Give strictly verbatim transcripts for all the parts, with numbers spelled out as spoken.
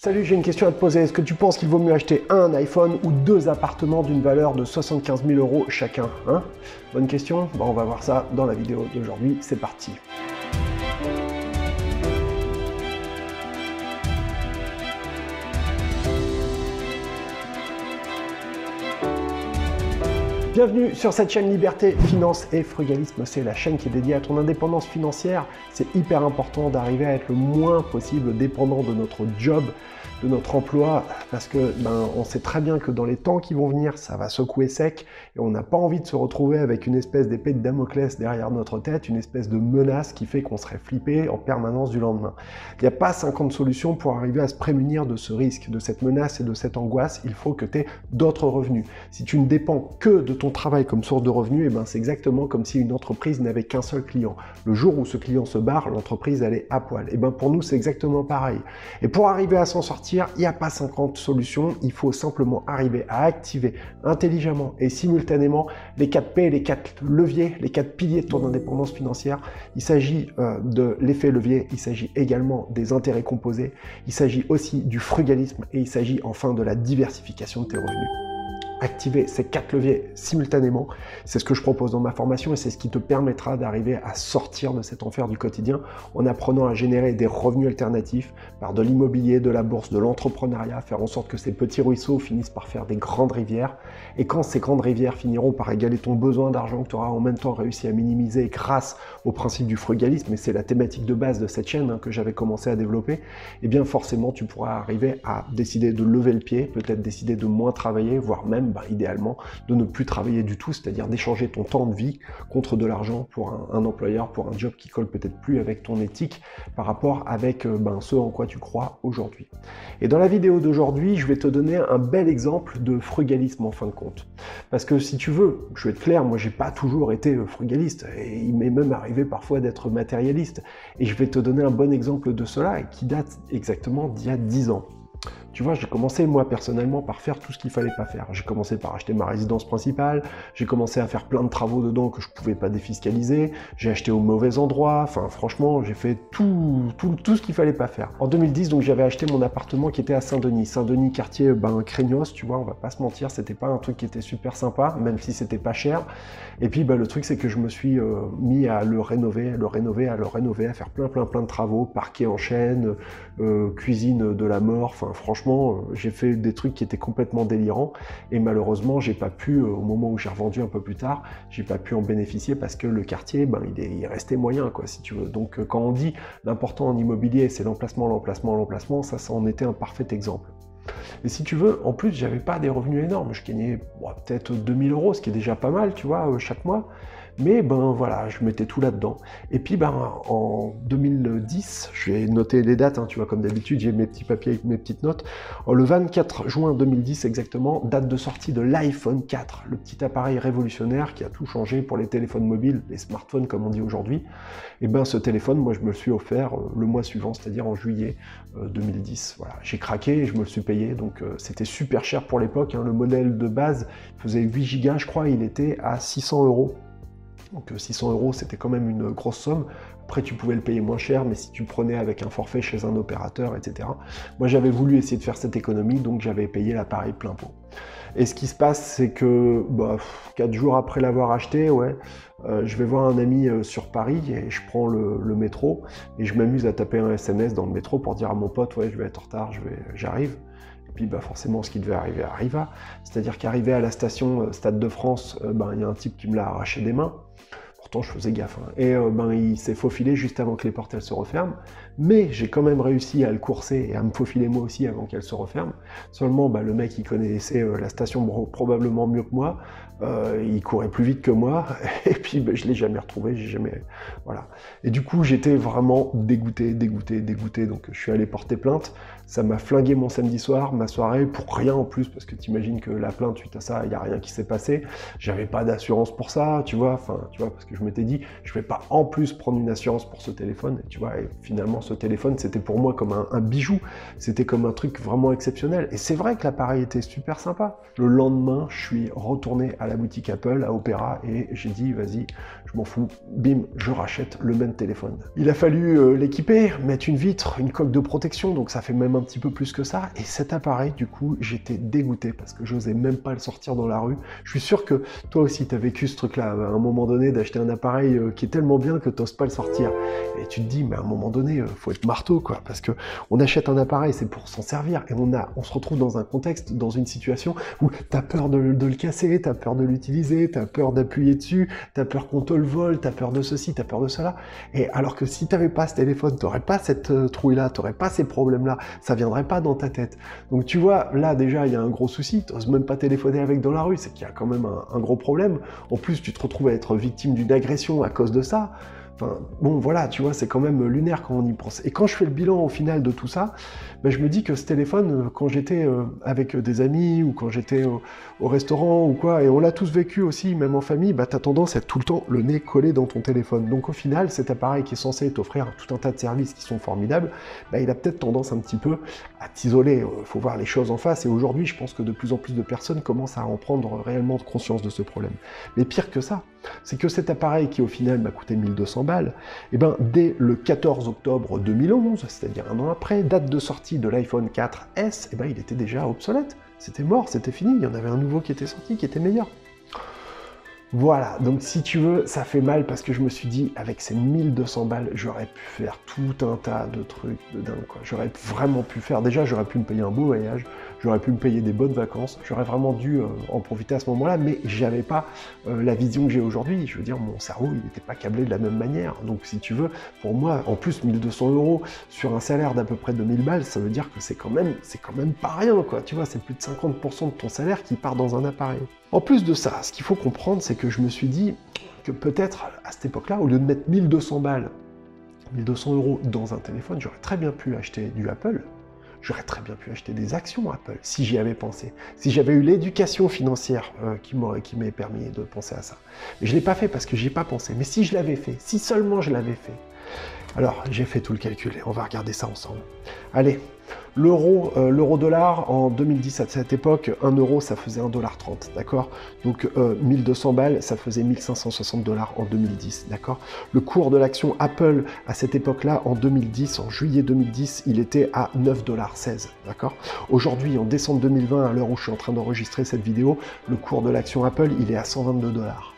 Salut, j'ai une question à te poser. Est-ce que tu penses qu'il vaut mieux acheter un iPhone ou deux appartements d'une valeur de soixante-quinze mille euros chacun, hein? Bonne question. Bon, on va voir ça dans la vidéo d'aujourd'hui. C'est parti. Bienvenue sur cette chaîne Liberté, Finance et Frugalisme. C'est la chaîne qui est dédiée à ton indépendance financière. C'est hyper important d'arriver à être le moins possible dépendant de notre job, de notre emploi, parce que ben, on sait très bien que dans les temps qui vont venir, ça va secouer sec et on n'a pas envie de se retrouver avec une espèce d'épée de Damoclès derrière notre tête, une espèce de menace qui fait qu'on serait flippé en permanence du lendemain. Il n'y a pas cinquante solutions pour arriver à se prémunir de ce risque, de cette menace et de cette angoisse. Il faut que tu aies d'autres revenus. Si tu ne dépends que de ton travail comme source de revenus, eh ben, c'est exactement comme si une entreprise n'avait qu'un seul client. Le jour où ce client se barre, l'entreprise elle est à poil. Et ben, pour nous, c'est exactement pareil. Et pour arriver à s'en sortir, il n'y a pas cinquante solutions, il faut simplement arriver à activer intelligemment et simultanément les quatre P, les quatre leviers, les quatre piliers de ton indépendance financière. Il s'agit euh, de l'effet levier, il s'agit également des intérêts composés, il s'agit aussi du frugalisme et il s'agit enfin de la diversification de tes revenus. Activer ces quatre leviers simultanément, c'est ce que je propose dans ma formation et c'est ce qui te permettra d'arriver à sortir de cet enfer du quotidien en apprenant à générer des revenus alternatifs par de l'immobilier, de la bourse, de l'entrepreneuriat, faire en sorte que ces petits ruisseaux finissent par faire des grandes rivières. Et quand ces grandes rivières finiront par égaler ton besoin d'argent que tu auras en même temps réussi à minimiser grâce au principe du frugalisme, et c'est la thématique de base de cette chaîne hein, que j'avais commencé à développer, et bien forcément tu pourras arriver à décider de lever le pied, peut-être décider de moins travailler, voire même Ben, idéalement de ne plus travailler du tout, c'est-à-dire d'échanger ton temps de vie contre de l'argent pour un, un employeur, pour un job qui colle peut-être plus avec ton éthique par rapport avec ben, ce en quoi tu crois aujourd'hui. Et dans la vidéo d'aujourd'hui, je vais te donner un bel exemple de frugalisme en fin de compte. Parce que si tu veux, je vais être clair, moi j'ai pas toujours été frugaliste et il m'est même arrivé parfois d'être matérialiste. Et je vais te donner un bon exemple de cela qui date exactement d'il y a dix ans. Tu vois, j'ai commencé moi personnellement par faire tout ce qu'il fallait pas faire. J'ai commencé par acheter ma résidence principale, j'ai commencé à faire plein de travaux dedans que je pouvais pas défiscaliser, j'ai acheté au mauvais endroit, enfin franchement j'ai fait tout, tout, tout ce qu'il fallait pas faire. En deux mille dix, donc j'avais acheté mon appartement qui était à Saint-Denis. Saint-Denis, quartier ben, craignos, tu vois, on va pas se mentir, c'était pas un truc qui était super sympa, même si c'était pas cher. Et puis ben, le truc c'est que je me suis euh, mis à le rénover, à le rénover, à le rénover, à faire plein plein plein de travaux, parquet en chaîne, euh, cuisine de la mort, enfin franchement j'ai fait des trucs qui étaient complètement délirants et malheureusement j'ai pas pu, au moment où j'ai revendu un peu plus tard, j'ai pas pu en bénéficier parce que le quartier, ben, il, est, il restait moyen quoi si tu veux. Donc quand on dit l'important en immobilier c'est l'emplacement, l'emplacement, l'emplacement, ça, ça en était un parfait exemple. Et si tu veux, en plus j'avais pas des revenus énormes, je gagnais bon, peut-être deux mille euros, ce qui est déjà pas mal tu vois, chaque mois. Mais ben voilà, je mettais tout là-dedans. Et puis ben en deux mille dix, je vais noter les dates, hein, tu vois, comme d'habitude, j'ai mes petits papiers avec mes petites notes. Le vingt-quatre juin deux mille dix exactement, date de sortie de l'iPhone quatre, le petit appareil révolutionnaire qui a tout changé pour les téléphones mobiles, les smartphones comme on dit aujourd'hui. Et ben ce téléphone, moi je me le suis offert le mois suivant, c'est-à-dire en juillet deux mille dix. Voilà, j'ai craqué et je me le suis payé, donc euh, c'était super cher pour l'époque. Hein, le modèle de base faisait huit gigas, je crois, il était à six cents euros. Donc six cents euros, c'était quand même une grosse somme. Après, tu pouvais le payer moins cher, mais si tu prenais avec un forfait chez un opérateur, et cetera. Moi, j'avais voulu essayer de faire cette économie, donc j'avais payé l'appareil plein pot. Et ce qui se passe, c'est que bah, quatre jours après l'avoir acheté, ouais, euh, je vais voir un ami euh, sur Paris et je prends le, le métro et je m'amuse à taper un S M S dans le métro pour dire à mon pote, ouais, je vais être en retard, je vais, j'arrive. Et puis bah, forcément, ce qui devait arriver arriva. C'est-à-dire qu'arrivé à la station euh, Stade de France, euh, ben, y a un type qui me l'a arraché des mains. Pourtant, je faisais gaffe. Hein. Et euh, ben, il s'est faufilé juste avant que les portes elles se referment. Mais j'ai quand même réussi à le courser et à me faufiler moi aussi avant qu'elle se referme. Seulement, bah, le mec, il connaissait euh, la station probablement mieux que moi. Euh, il courait plus vite que moi. Et puis, bah, je l'ai jamais retrouvé. J'ai jamais... Voilà. Et du coup, j'étais vraiment dégoûté, dégoûté, dégoûté. Donc, je suis allé porter plainte. Ça m'a flingué mon samedi soir, ma soirée, pour rien en plus, parce que t'imagines que la plainte, suite à ça, il n'y a rien qui s'est passé. J'avais pas d'assurance pour ça, tu vois. Enfin, tu vois, parce que je m'étais dit, je vais pas en plus prendre une assurance pour ce téléphone. Et tu vois, et finalement, ce téléphone, c'était pour moi comme un, un bijou. C'était comme un truc vraiment exceptionnel. Et c'est vrai que l'appareil était super sympa. Le lendemain, je suis retourné à la boutique Apple, à Opéra, et j'ai dit, vas-y, je m'en fous, bim, je rachète le même téléphone. Il a fallu euh, l'équiper, mettre une vitre, une coque de protection, donc ça fait même même un petit peu plus que ça. Et cet appareil, du coup, j'étais dégoûté parce que j'osais même pas le sortir dans la rue. Je suis sûr que toi aussi, tu as vécu ce truc-là, à un moment donné, d'acheter un appareil qui est tellement bien que tu n'oses pas le sortir. Et tu te dis, mais à un moment donné, il faut être marteau, quoi, parce que on achète un appareil, c'est pour s'en servir. Et on, a, on se retrouve dans un contexte, dans une situation où tu as peur de, de le casser, tu as peur de l'utiliser, tu as peur d'appuyer dessus, tu as peur qu'on te le vole, tu as peur de ceci, tu as peur de cela. Et alors que si tu n'avais pas ce téléphone, tu n'aurais pas cette euh, trouille-là, tu n'aurais pas ces problèmes-là, ça viendrait pas dans ta tête. Donc tu vois, là déjà, il y a un gros souci, tu n'oses même pas téléphoner avec dans la rue, c'est qu'il y a quand même un, un gros problème. En plus, tu te retrouves à être victime d'une agression à cause de ça. Enfin, bon, voilà, tu vois, c'est quand même lunaire quand on y pense. Et quand je fais le bilan au final de tout ça, ben, je me dis que ce téléphone, quand j'étais euh, avec des amis ou quand j'étais au, au restaurant ou quoi, et on l'a tous vécu aussi, même en famille, ben, tu as tendance à être tout le temps le nez collé dans ton téléphone. Donc au final, cet appareil qui est censé t'offrir tout un tas de services qui sont formidables, ben, il a peut-être tendance un petit peu à t'isoler. Il faut voir les choses en face. Et aujourd'hui, je pense que de plus en plus de personnes commencent à en prendre réellement conscience de ce problème. Mais pire que ça, c'est que cet appareil qui au final m'a coûté mille deux cents balles, et ben, dès le quatorze octobre deux mille onze, c'est-à-dire un an après, date de sortie de l'iPhone quatre S, et ben, il était déjà obsolète. C'était mort, c'était fini, il y en avait un nouveau qui était sorti, qui était meilleur. Voilà, donc si tu veux, ça fait mal parce que je me suis dit, avec ces mille deux cents balles, j'aurais pu faire tout un tas de trucs de dingue, quoi. J'aurais vraiment pu faire, déjà j'aurais pu me payer un beau voyage, j'aurais pu me payer des bonnes vacances, j'aurais vraiment dû euh, en profiter à ce moment-là, mais j'avais pas euh, la vision que j'ai aujourd'hui. Je veux dire, mon cerveau, il n'était pas câblé de la même manière. Donc si tu veux, pour moi, en plus, mille deux cents euros sur un salaire d'à peu près deux mille balles, ça veut dire que c'est quand même, c'est quand même pas rien, quoi. Tu vois, c'est plus de cinquante pour cent de ton salaire qui part dans un appareil. En plus de ça, ce qu'il faut comprendre, c'est que je me suis dit que peut-être à cette époque-là, au lieu de mettre mille deux cents balles, mille deux cents euros dans un téléphone, j'aurais très bien pu acheter du Apple. J'aurais très bien pu acheter des actions Apple, si j'y avais pensé. Si j'avais eu l'éducation financière euh, qui m'ait permis de penser à ça. Mais je ne l'ai pas fait parce que j'y ai pas pensé. Mais si je l'avais fait, si seulement je l'avais fait. Alors, j'ai fait tout le calcul et on va regarder ça ensemble. Allez, l'euro, euh, l'euro-dollar, en deux mille dix, à cette époque, un euro, ça faisait un dollar trente, d'accord? Donc, euh, mille deux cents balles, ça faisait mille cinq cent soixante dollars en deux mille dix, d'accord? Le cours de l'action Apple, à cette époque-là, en deux mille dix, en juillet deux mille dix, il était à neuf dollars seize, d'accord? Aujourd'hui, en décembre deux mille vingt, à l'heure où je suis en train d'enregistrer cette vidéo, le cours de l'action Apple, il est à cent vingt-deux dollars.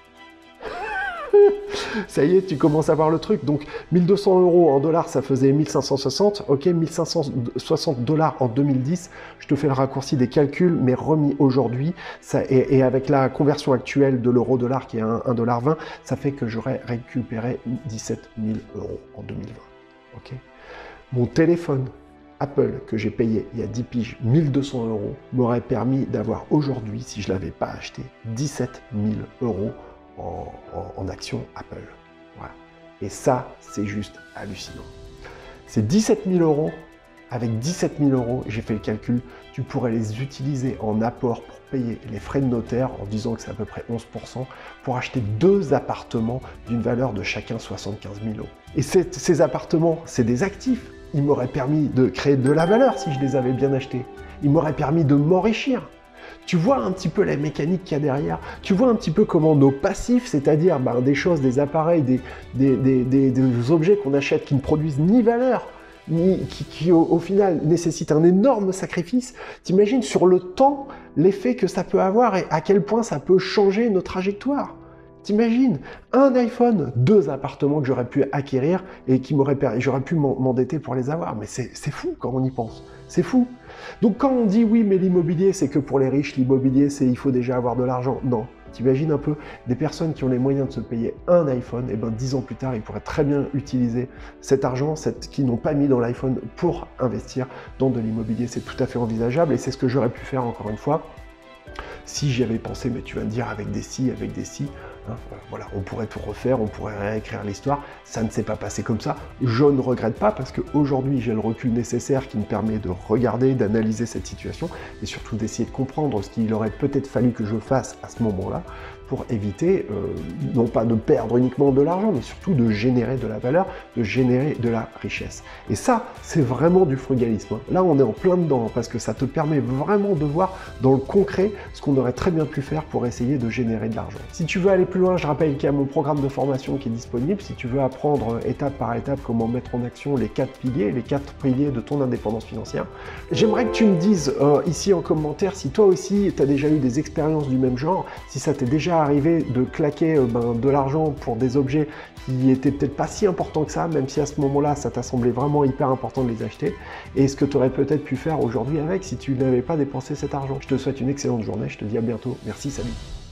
Ça y est, tu commences à voir le truc. Donc, mille deux cents euros en dollars, ça faisait mille cinq cent soixante. Ok, mille cinq cent soixante dollars en deux mille dix. Je te fais le raccourci des calculs, mais remis aujourd'hui. Et, et avec la conversion actuelle de l'euro-dollar qui est à un dollar vingt, ça fait que j'aurais récupéré dix-sept mille euros en deux mille vingt. Ok. Mon téléphone Apple que j'ai payé il y a dix piges mille deux cents euros m'aurait permis d'avoir aujourd'hui, si je ne l'avais pas acheté, dix-sept mille euros En, en, en action Apple. Voilà. Et ça, c'est juste hallucinant. C'est dix-sept mille euros. Avec dix-sept mille euros, j'ai fait le calcul, tu pourrais les utiliser en apport pour payer les frais de notaire, en disant que c'est à peu près onze pour cent, pour acheter deux appartements d'une valeur de chacun soixante-quinze mille euros. Et ces appartements, c'est des actifs. Ils m'auraient permis de créer de la valeur si je les avais bien achetés. Ils m'auraient permis de m'enrichir. Tu vois un petit peu la mécanique qu'il y a derrière, tu vois un petit peu comment nos passifs, c'est-à-dire ben, des choses, des appareils, des, des, des, des, des objets qu'on achète qui ne produisent ni valeur, ni, qui, qui au, au final nécessitent un énorme sacrifice, t'imagines sur le temps l'effet que ça peut avoir et à quel point ça peut changer nos trajectoires. T'imagines, un iPhone, deux appartements que j'aurais pu acquérir et qui m'auraient permis, j'aurais pu m'endetter pour les avoir, mais c'est fou quand on y pense, c'est fou. Donc quand on dit oui, mais l'immobilier, c'est que pour les riches, l'immobilier, c'est il faut déjà avoir de l'argent. Non, t'imagines un peu, des personnes qui ont les moyens de se payer un iPhone, et ben dix ans plus tard, ils pourraient très bien utiliser cet argent cette, qu'ils n'ont pas mis dans l'iPhone pour investir dans de l'immobilier. C'est tout à fait envisageable et c'est ce que j'aurais pu faire encore une fois. Si j'y avais pensé, mais tu vas me dire avec des si, avec des si, hein, voilà, on pourrait tout refaire, on pourrait réécrire l'histoire, ça ne s'est pas passé comme ça. Je ne regrette pas parce qu'aujourd'hui j'ai le recul nécessaire qui me permet de regarder, d'analyser cette situation et surtout d'essayer de comprendre ce qu'il aurait peut-être fallu que je fasse à ce moment-là pour éviter, euh, non pas de perdre uniquement de l'argent, mais surtout de générer de la valeur, de générer de la richesse. Et ça, c'est vraiment du frugalisme. Là, on est en plein dedans, parce que ça te permet vraiment de voir dans le concret ce qu'on aurait très bien pu faire pour essayer de générer de l'argent. Si tu veux aller plus plus loin, je rappelle qu'il y a mon programme de formation qui est disponible si tu veux apprendre étape par étape comment mettre en action les quatre piliers, les quatre piliers de ton indépendance financière. J'aimerais que tu me dises euh, ici en commentaire si toi aussi tu as déjà eu des expériences du même genre, si ça t'est déjà arrivé de claquer euh, ben, de l'argent pour des objets qui étaient peut-être pas si importants que ça, même si à ce moment-là ça t'a semblé vraiment hyper important de les acheter, et ce que tu aurais peut-être pu faire aujourd'hui avec si tu n'avais pas dépensé cet argent. Je te souhaite une excellente journée, je te dis à bientôt, merci, salut.